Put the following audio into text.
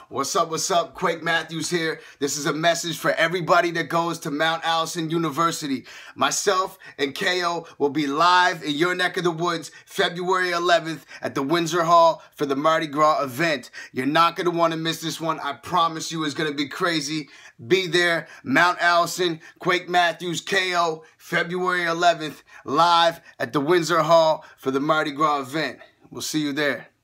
What's up? Quake Matthews here. This is a message for everybody that goes to Mount Allison University. Myself and KO will be live in your neck of the woods February 11th at the Windsor Hall for the Mardi Gras event. You're not going to want to miss this one. I promise you it's going to be crazy. Be there. Mount Allison, Quake Matthews, KO, February 11th, live at the Windsor Hall for the Mardi Gras event. We'll see you there.